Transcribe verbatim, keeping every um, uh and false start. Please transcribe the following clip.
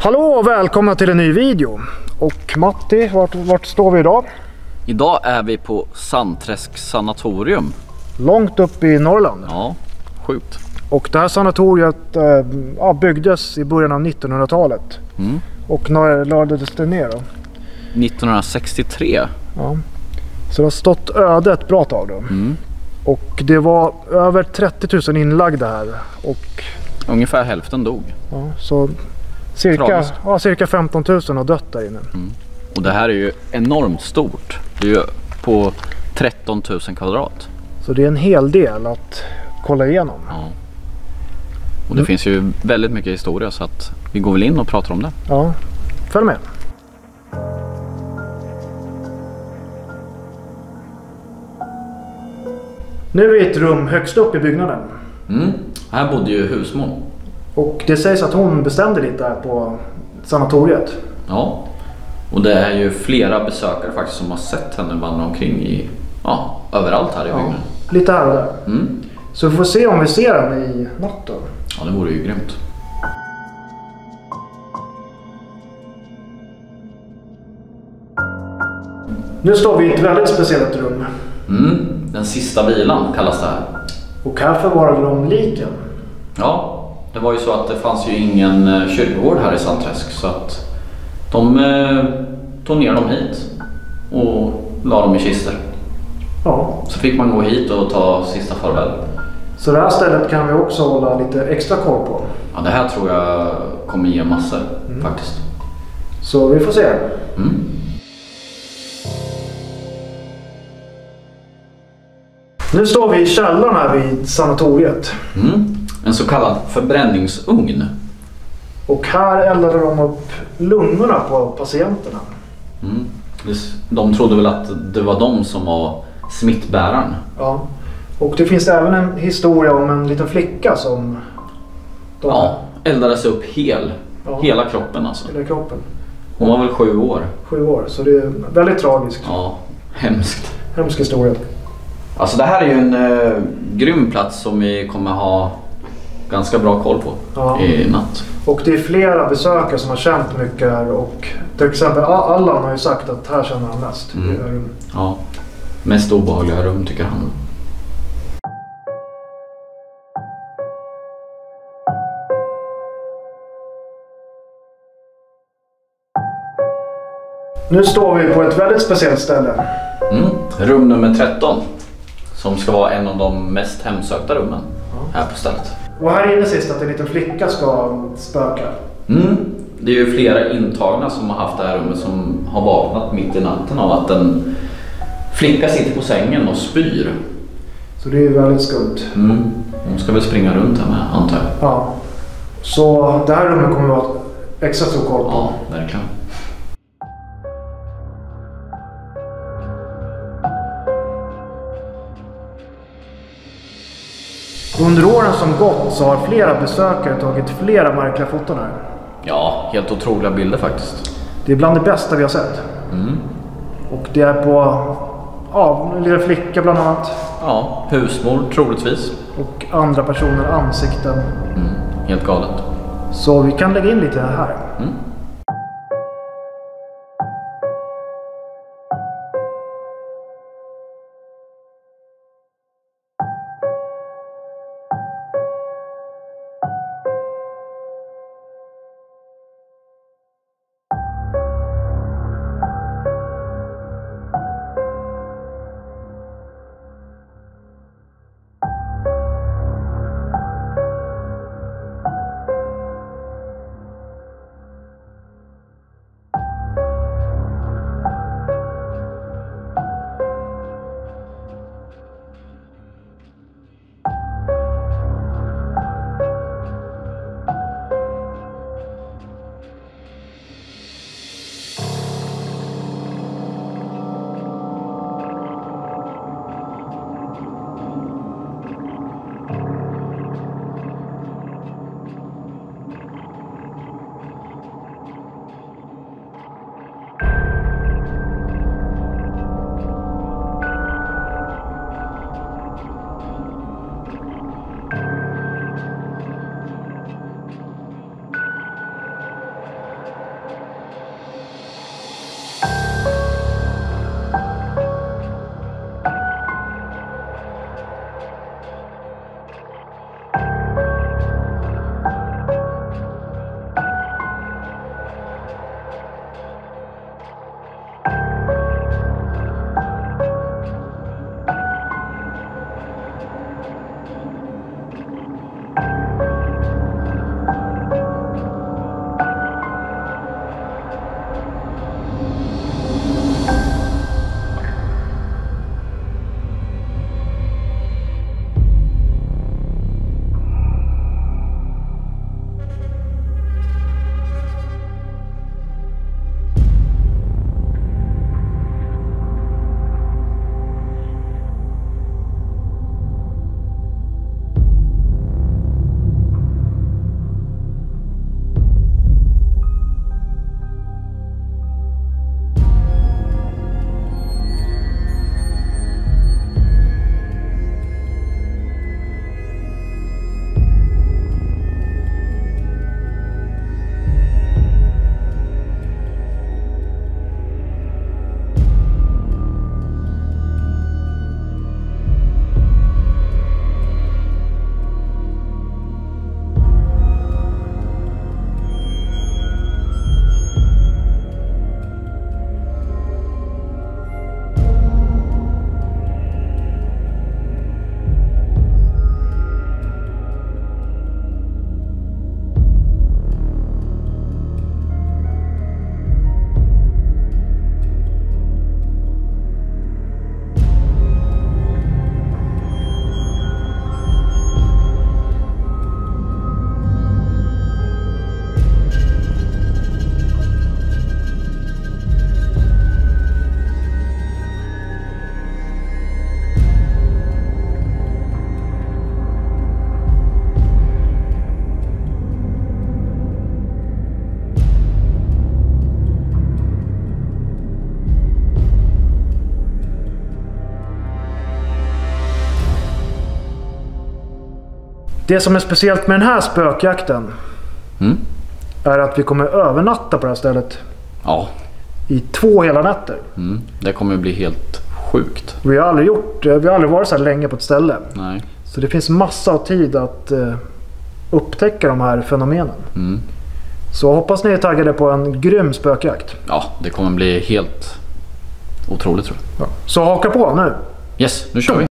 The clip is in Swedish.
Hallå och välkomna till en ny video. Och Matti, vart, vart står vi idag? Idag är vi på Sandträsk sanatorium. Långt upp i Norrland. Ja, sjukt. Och det här sanatoriet äh, ja, byggdes i början av nittonhundratalet. Mm. Och när lades det ner då? nittonhundrasextiotre. Ja. Så det har stått öde ett bra tag då. Mm. Och det var över trettio tusen inlagda här. Och ungefär hälften dog. ja, så cirka, ja, cirka femton tusen har dött där inne. Mm. Och det här är ju enormt stort. Det är ju på tretton tusen kvadrat. Så det är en hel del att kolla igenom. Ja. Och det mm. finns ju väldigt mycket historia, så att vi går väl in och pratar om det. Ja, följ med. Nu är vi i ett rum högst upp i byggnaden. Mm. Här bodde ju husmor. Och det sägs att hon bestämde lite här på sanatoriet. Ja, och det är ju flera besökare faktiskt som har sett henne vandra omkring i, ja, överallt här i byggnaden. Ja, lite här och där. Mm. Så vi får se om vi ser henne i natt då. Ja, det vore ju grymt. Nu står vi i ett väldigt speciellt rum. Mm. Den sista vilan kallas det här. Och här förvarade de liken. Ja, det var ju så att det fanns ju ingen kyrkogård här i Sandträsk, så att de eh, tog ner dem hit och la dem i kister. Ja. Så fick man gå hit och ta sista farväl. Så det här stället kan vi också hålla lite extra koll på. Ja, det här tror jag kommer ge massor mm. faktiskt. Så vi får se. Mm. Nu står vi i källaren här vid sanatoriet. Mm. En så kallad förbränningsugn. Och här eldade de upp lungorna på patienterna. Mm. De trodde väl att det var de som var smittbäraren. Ja. Och det finns även en historia om en liten flicka som... De... Ja, eldades upp hel. Ja. Hela kroppen alltså. Hela kroppen. Hon var väl sju år. Sju år, så det är väldigt tragiskt. Ja, hemskt. Hemsk historia. Alltså det här är ju en eh, grym plats som vi kommer ha ganska bra koll på ja. i natt. Och det är flera besökare som har känt mycket här, och till exempel Allan har ju sagt att här känner han mest. Mm. Ja, mest obehagliga rum tycker han. Nu står vi på ett väldigt speciellt ställe. Mm. Rum nummer tretton. Som ska vara en av de mest hemsökta rummen ja. här på stället. Och här inne sist att en liten flicka ska spöka. Mm. Det är ju flera intagna som har haft det här rummet som har vaknat mitt i natten av att en flicka sitter på sängen och spyr. Så det är väldigt skumt. Mm. Hon ska väl springa runt här med, antar jag. Ja. Så det här rummet kommer att vara extra stor koll på. Ja, verkligen. Under åren som gått så har flera besökare tagit flera märkliga foton här. Ja, helt otroliga bilder faktiskt. Det är bland det bästa vi har sett. Mm. Och det är på ja, en liten flicka bland annat. Ja, husmor troligtvis. Och andra personer, ansikten. Mm. Helt galet. Så vi kan lägga in lite här. Mm. Det som är speciellt med den här spökjakten Mm. är att vi kommer övernatta på det här stället Ja. i två hela nätter. Mm. Det kommer bli helt sjukt. Vi har aldrig gjort, vi har aldrig varit så här länge på ett ställe. Nej. Så det finns massa av tid att uh, upptäcka de här fenomenen. Mm. Så hoppas ni är taggade på en grym spökjakt. Ja, det kommer bli helt otroligt tror jag. Ja. Så haka på nu. Yes, nu kör vi.